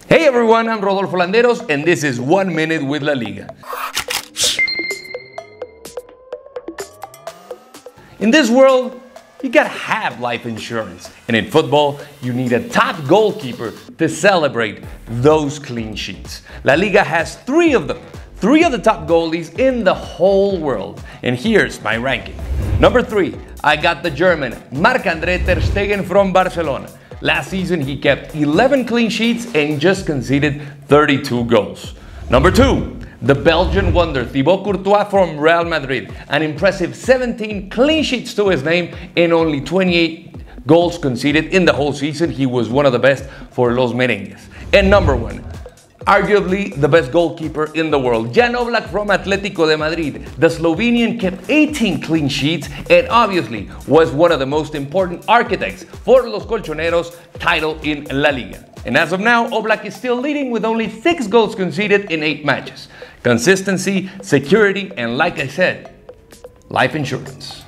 Hey everyone, I'm Rodolfo Landeros, and this is 1 Minute with La Liga. In this world, you gotta have life insurance. And in football, you need a top goalkeeper to celebrate those clean sheets. La Liga has three of them. Three of the top goalies in the whole world. And here's my ranking. Number 3, I got the German Marc-André ter Stegen from Barcelona. Last season, he kept 11 clean sheets and just conceded 32 goals. Number 2, the Belgian wonder Thibaut Courtois from Real Madrid. An impressive 17 clean sheets to his name and only 28 goals conceded in the whole season. He was one of the best for Los Merengues. And number 1, arguably the best goalkeeper in the world, Jan Oblak from Atletico de Madrid. The Slovenian kept 18 clean sheets and obviously was one of the most important architects for Los Colchoneros' title in La Liga. And as of now, Oblak is still leading with only 6 goals conceded in 8 matches. Consistency, security, and like I said, life insurance.